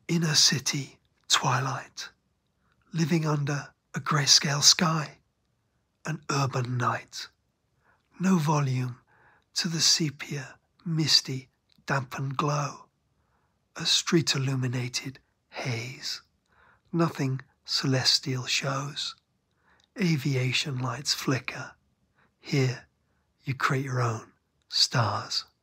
Inner city twilight, living under a grayscale sky, an urban night. No volume to the sepia, misty, dampened glow. A street illuminated haze. Nothing celestial shows. Aviation lights flicker. Here you create your own stars.